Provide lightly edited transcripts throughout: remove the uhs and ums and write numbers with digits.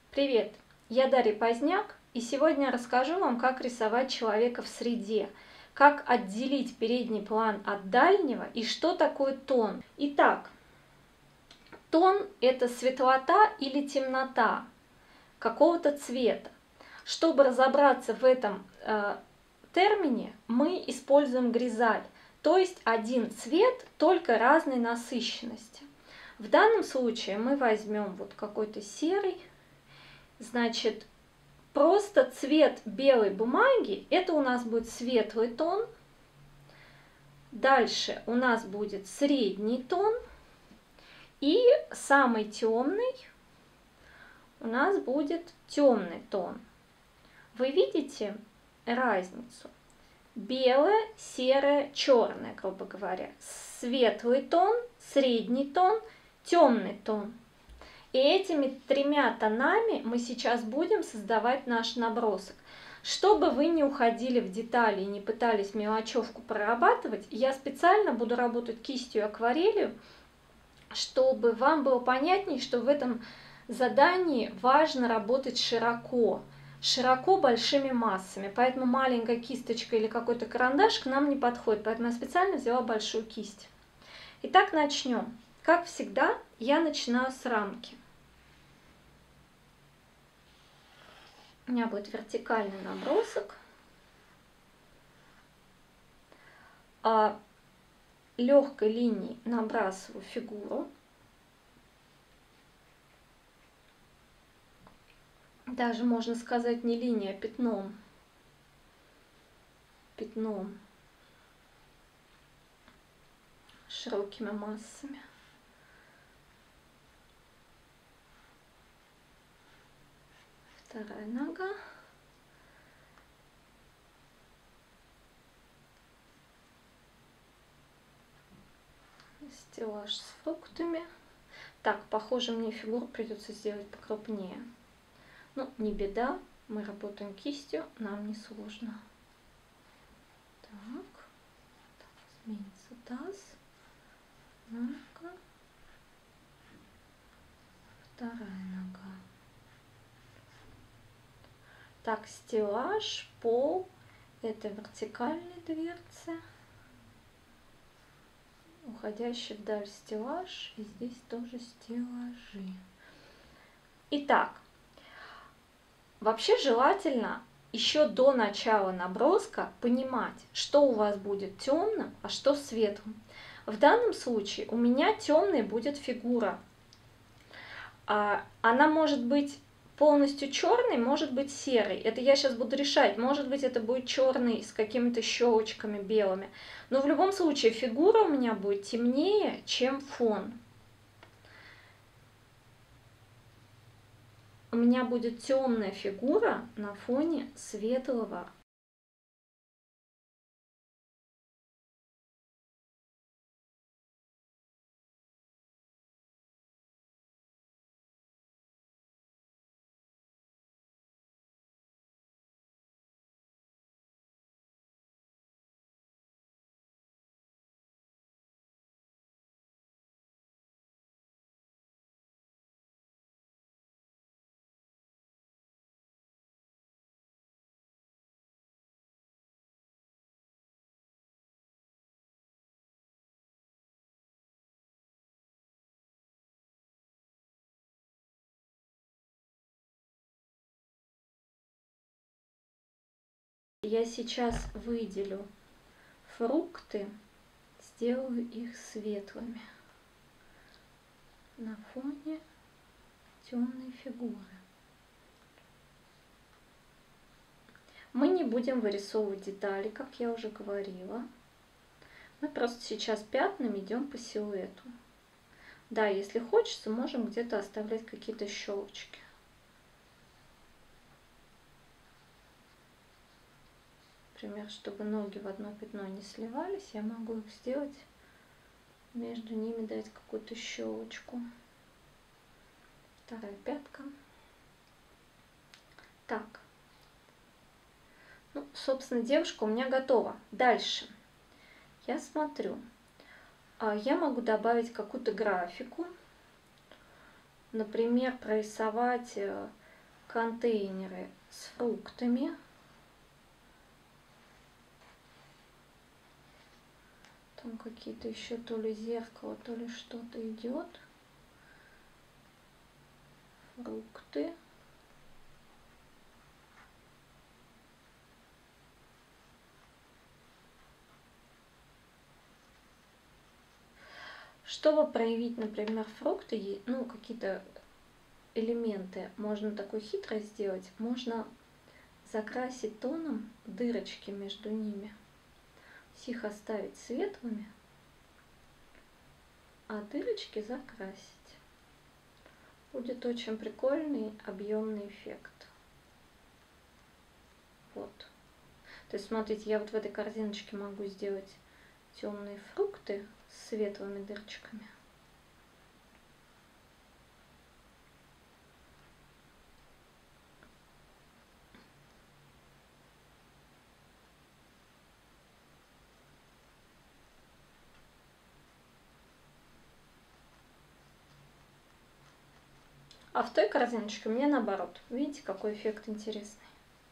Привет! Я Дарья Поздняк, и сегодня я расскажу вам, как рисовать человека в среде, как отделить передний план от дальнего и что такое тон. Итак, тон – это светлота или темнота какого-то цвета. Чтобы разобраться в этом термине, мы используем гризаль, то есть один цвет, только разной насыщенности. В данном случае мы возьмем вот какой-то серый. Значит, просто цвет белой бумаги, это у нас будет светлый тон. Дальше у нас будет средний тон. И самый темный у нас будет темный тон. Вы видите разницу? Белое, серое, черное, грубо говоря. Светлый тон, средний тон, темный тон. И этими тремя тонами мы сейчас будем создавать наш набросок. Чтобы вы не уходили в детали и не пытались мелочевку прорабатывать, я специально буду работать кистью и акварелью, чтобы вам было понятнее, что в этом задании важно работать широко большими массами. Поэтому маленькая кисточка или какой-то карандаш к нам не подходит, поэтому я специально взяла большую кисть. Итак, начнем. Как всегда, я начинаю с рамки. У меня будет вертикальный набросок. Легкой линией набрасываю фигуру. Даже можно сказать не линией, а пятном. Пятном. Широкими массами. Вторая нога. Стеллаж с фруктами. Так, похоже, мне фигуру придется сделать покрупнее. Ну, не беда, мы работаем кистью, нам не сложно. Так, сменится таз. Нога. Вторая нога. Так, стеллаж, пол, это вертикальные дверцы, уходящий вдаль стеллаж, и здесь тоже стеллажи. Итак, вообще желательно еще до начала наброска понимать, что у вас будет темным, а что светлым. В данном случае у меня темной будет фигура. Она может быть полностью черный, может быть серый. Это я сейчас буду решать. Может быть, это будет черный с какими-то щелочками белыми. Но в любом случае фигура у меня будет темнее, чем фон. У меня будет темная фигура на фоне светлого. Я сейчас выделю фрукты, сделаю их светлыми на фоне темной фигуры. Мы не будем вырисовывать детали, как я уже говорила. Мы просто сейчас пятнами идем по силуэту. Да, если хочется, можем где-то оставлять какие-то щелочки. Например, чтобы ноги в одно пятно не сливались, я могу их сделать, между ними дать какую-то щелочку. Вторая пятка. Так. Ну, собственно, девушка у меня готова. Дальше. Я смотрю. Я могу добавить какую-то графику. Например, прорисовать контейнеры с фруктами. Там какие-то еще то ли зеркало, то ли что-то идет. Фрукты. Чтобы проявить, например, фрукты, ну, какие-то элементы, можно такой хитрость сделать. Можно закрасить тоном дырочки между ними. Их оставить светлыми, а дырочки закрасить. Будет очень прикольный объемный эффект. Вот. То есть, смотрите, я вот в этой корзиночке могу сделать темные фрукты с светлыми дырочками. А в той корзиночке у меня наоборот. Видите, какой эффект интересный.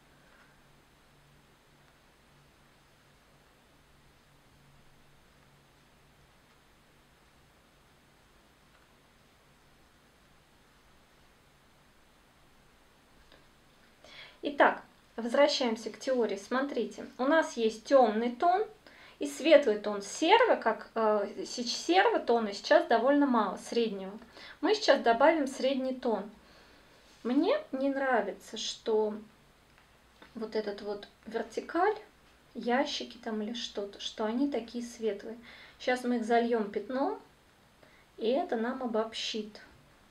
Итак, возвращаемся к теории. Смотрите, у нас есть темный тон и светлый тон. Серого тона сейчас довольно мало, среднего. Мы сейчас добавим средний тон. Мне не нравится, что вот этот вот вертикаль, ящики там или что-то, что они такие светлые. Сейчас мы их зальем пятном, и это нам обобщит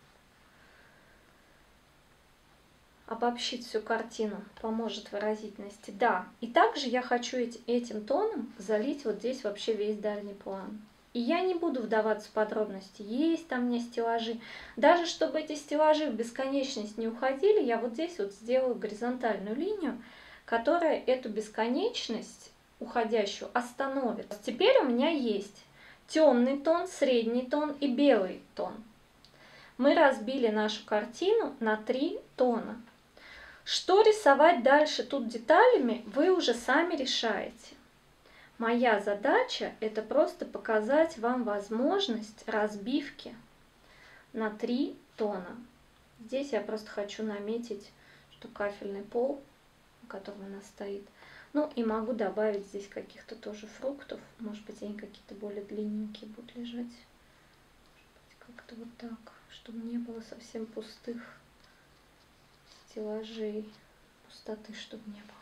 всю картину, поможет выразительности. Да, и также я хочу этим тоном залить вот здесь вообще весь дальний план. И я не буду вдаваться в подробности, есть там у меня стеллажи. Даже чтобы эти стеллажи в бесконечность не уходили, я вот здесь вот сделаю горизонтальную линию, которая эту бесконечность уходящую остановит. Теперь у меня есть темный тон, средний тон и белый тон. Мы разбили нашу картину на 3 тона. Что рисовать дальше тут деталями, вы уже сами решаете. Моя задача – это просто показать вам возможность разбивки на 3 тона. Здесь я просто хочу наметить, что кафельный пол, на котором она стоит. Ну и могу добавить здесь каких-то тоже фруктов. Может быть, они какие-то более длинненькие будут лежать. Как-то вот так, чтобы не было совсем пустых стеллажей, пустоты, чтобы не было.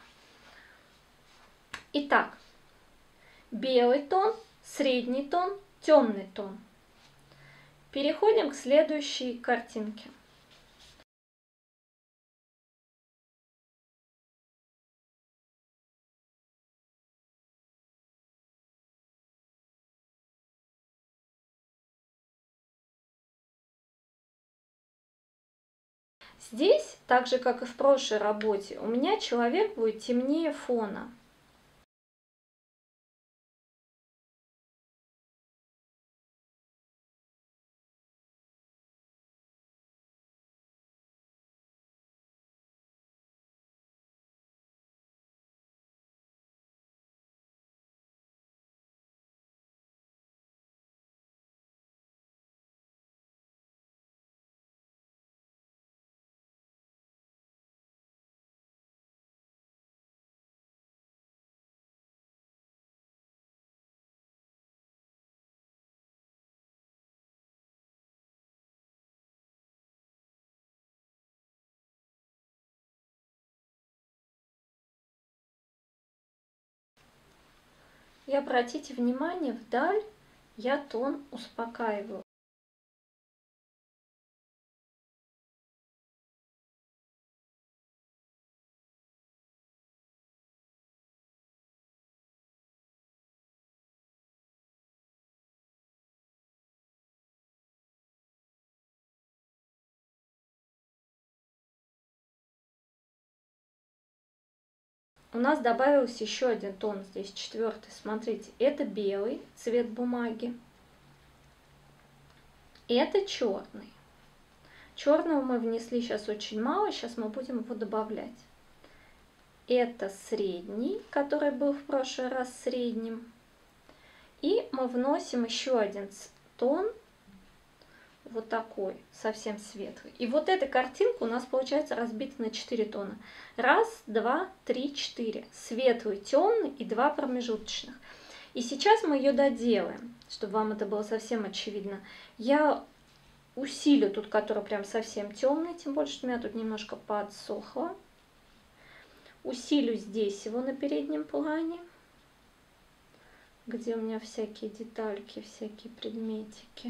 Итак, белый тон, средний тон, темный тон. Переходим к следующей картинке. Здесь, так же как и в прошлой работе, у меня человек будет темнее фона. И обратите внимание, вдаль я тон успокаиваю. У нас добавился еще один тон, здесь 4-й. Смотрите, это белый цвет бумаги. Это черный. Черного мы внесли сейчас очень мало, сейчас мы будем его добавлять. Это средний, который был в прошлый раз средним. И мы вносим еще один тон, вот такой, совсем светлый. И вот эта картинка у нас получается разбита на 4 тона. 1, 2, 3, 4. Светлый, темный и 2 промежуточных. И сейчас мы ее доделаем, чтобы вам это было совсем очевидно. Я усилю тут, который прям совсем темный, тем больше, что у меня тут немножко подсохло. Усилю здесь его на переднем плане, где у меня всякие детальки, всякие предметики.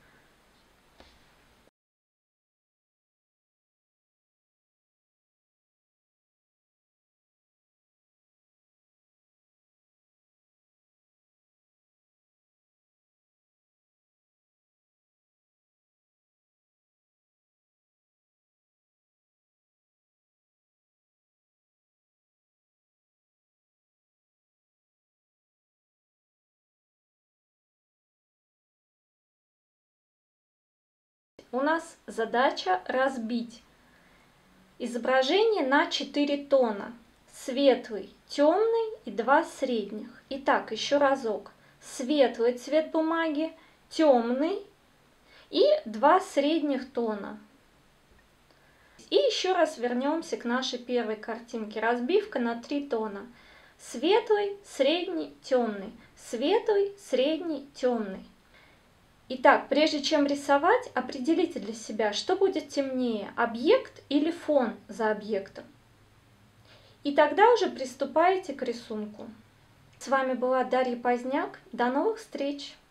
У нас задача разбить изображение на 4 тона. Светлый, темный и 2 средних. Итак, еще разок. Светлый цвет бумаги, темный и 2 средних тона. И еще раз вернемся к нашей первой картинке. Разбивка на 3 тона. Светлый, средний, темный. Светлый, средний, темный. Итак, прежде чем рисовать, определите для себя, что будет темнее, объект или фон за объектом. И тогда уже приступаете к рисунку. С вами была Дарья Поздняк. До новых встреч!